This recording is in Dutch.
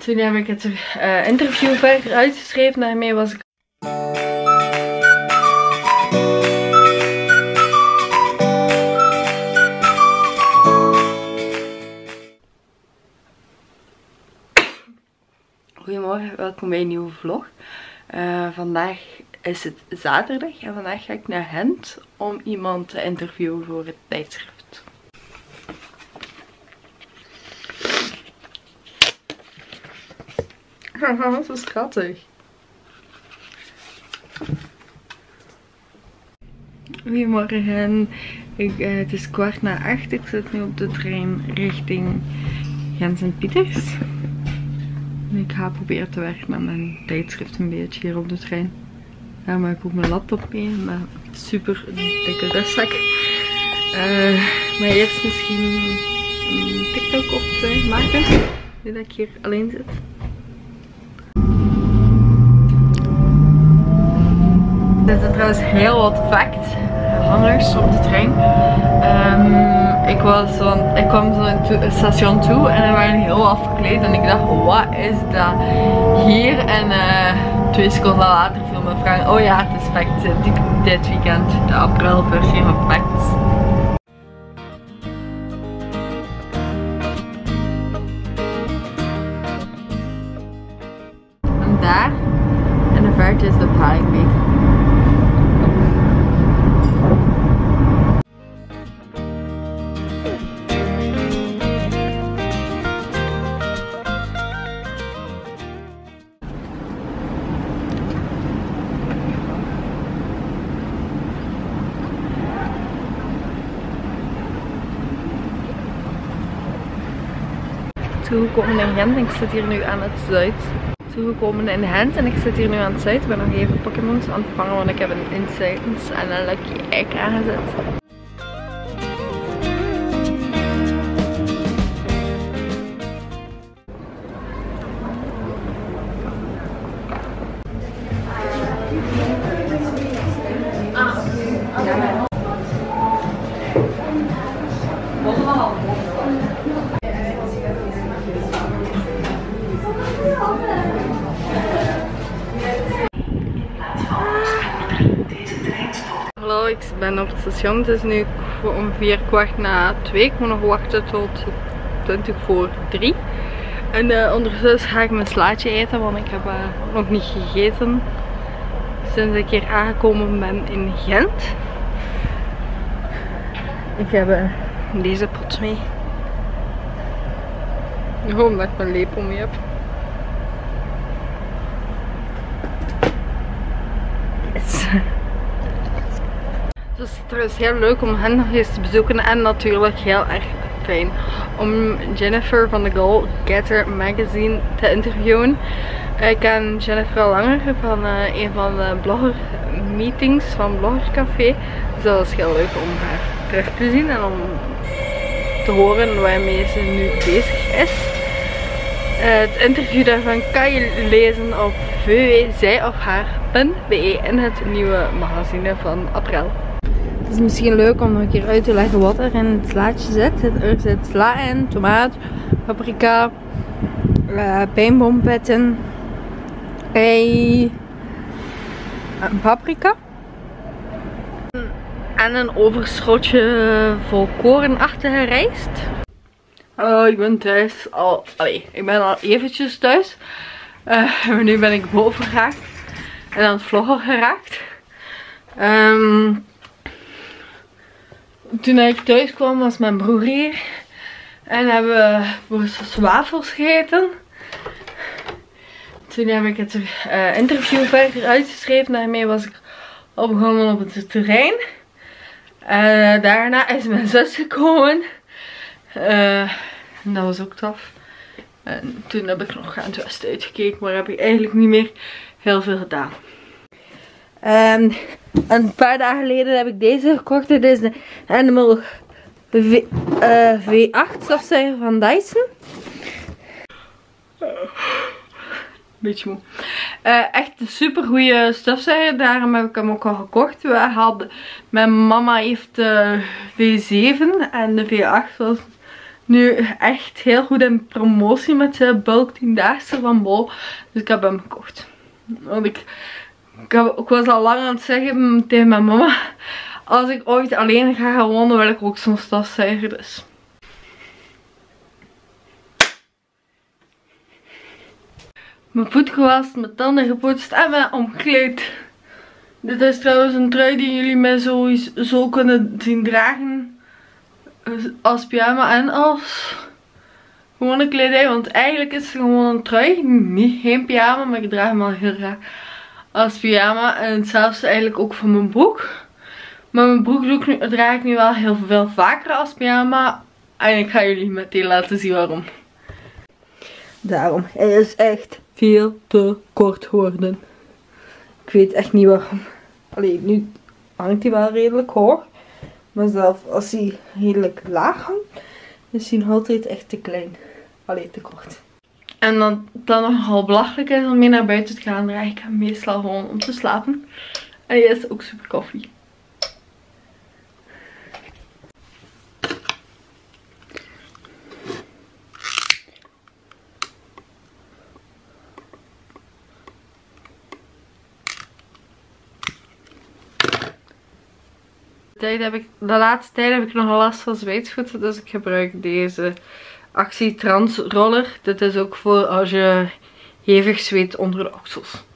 Toen heb ik het interview verder uitgeschreven. Daarmee was ik... Goedemorgen, welkom bij een nieuwe vlog. Vandaag is het zaterdag en vandaag ga ik naar Gent om iemand te interviewen voor het tijdschrift. Zo schattig. Goedemorgen, het is 7:15. Ik zit nu op de trein richting Gent-Sint-Pieters. Ik ga proberen te werken met mijn tijdschrift een beetje hier op de trein. Daarom heb ik ook mijn laptop mee, met super dikke rugzak. Maar eerst misschien een TikTok op maken, nu dat ik hier alleen zit. Er zitten trouwens heel wat facthangers op de trein. Ik kwam zo in het station toe en er waren heel afgekleed en ik dacht, wat is dat hier? En 2 seconden later viel mijn vraag, oh ja, het is Facts dit weekend, de aprilversie van Facts. En daar in de verte is de Palingbeek. Toegekomen in Gent en ik zit hier nu aan het Zuid. Toegekomen in Gent en ik zit hier nu aan het Zuid. Ik ben nog even Pokémons aan het vangen, want ik heb een Insightens en een Lucky Egg aangezet. Hallo, ik ben op het station. Het is nu ongeveer 2:15. Ik moet nog wachten tot 3:20. En ondertussen ga ik mijn slaatje eten, want ik heb nog niet gegeten sinds ik hier aangekomen ben in Gent. Ik heb deze pot mee. Gewoon omdat ik mijn lepel mee heb. Yes. Het is trouwens heel leuk om hen nog eens te bezoeken en natuurlijk heel erg fijn om Jennifer van de Goal Getter magazine te interviewen. Ik ken Jennifer al langer van een van de blogger meetings van Bloggercafé. Dus dat is heel leuk om haar terug te zien en om te horen waarmee ze nu bezig is. Het interview daarvan kan je lezen op www.zijofhaar.be in het nieuwe magazine van april. Het is misschien leuk om nog een keer uit te leggen wat er in het slaatje zit. Er zit sla in, tomaat, paprika, pijnboompetten, ei, paprika. En een overschotje vol korenachtige rijst. Hallo, ik ben thuis ik ben al eventjes thuis. Maar nu ben ik boven geraakt. En aan het vloggen geraakt. Toen ik thuis kwam was mijn broer hier. En hebben we wafels gegeten. Toen heb ik het interview verder uitgeschreven. Daarmee was ik al begonnen op het terrein. Daarna is mijn zus gekomen. En dat was ook tof. En toen heb ik nog aan het westen uitgekeken. Maar heb ik eigenlijk niet meer heel veel gedaan. Een paar dagen geleden heb ik deze gekocht. Dit is de Animal V8 stofzuiger van Dyson. Beetje moe. Echt een super goede stofzuiger. Daarom heb ik hem ook al gekocht. Mijn mama heeft de V7 en de V8 was nu echt heel goed in promotie met de bulk 10-daagse van Bol. Dus ik heb hem gekocht. Want ik was al lang aan het zeggen tegen mijn mama. Als ik ooit alleen ga gaan wonen, wil ik ook zo'n stofzuiger. Dus. Mijn voet gewassen, mijn tanden gepoetst en mijn omkleed. Dit is trouwens een trui die jullie mij zo kunnen zien dragen. Als pyjama en als gewone kledij. Want eigenlijk is het gewoon een trui. Geen pyjama, maar ik draag hem al heel graag als pyjama. En hetzelfde eigenlijk ook voor mijn broek. Maar mijn broek draag ik nu wel heel veel vaker als pyjama. En ik ga jullie meteen laten zien waarom. Daarom. Hij is echt veel te kort geworden. Ik weet echt niet waarom. Allee, nu hangt hij wel redelijk hoog. Maar zelfs als hij redelijk laag hangt, is hij nog altijd echt te klein. Allee, te kort. En dan nogal belachelijk is om mee naar buiten te gaan, draag ik hem meestal gewoon om te slapen. En hij is ook super koffie. De laatste tijd heb ik nog last van zweetvoeten, dus ik gebruik deze Actie Trans Roller. Dit is ook voor als je hevig zweet onder de oksels.